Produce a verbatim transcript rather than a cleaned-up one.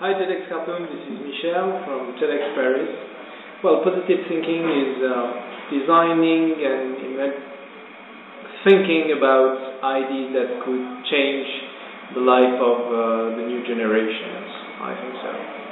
Hi TEDx Khartoum, this is Michel from TEDx Paris. Well, positive thinking is uh, designing and thinking about ideas that could change the life of uh, the new generations. I think so.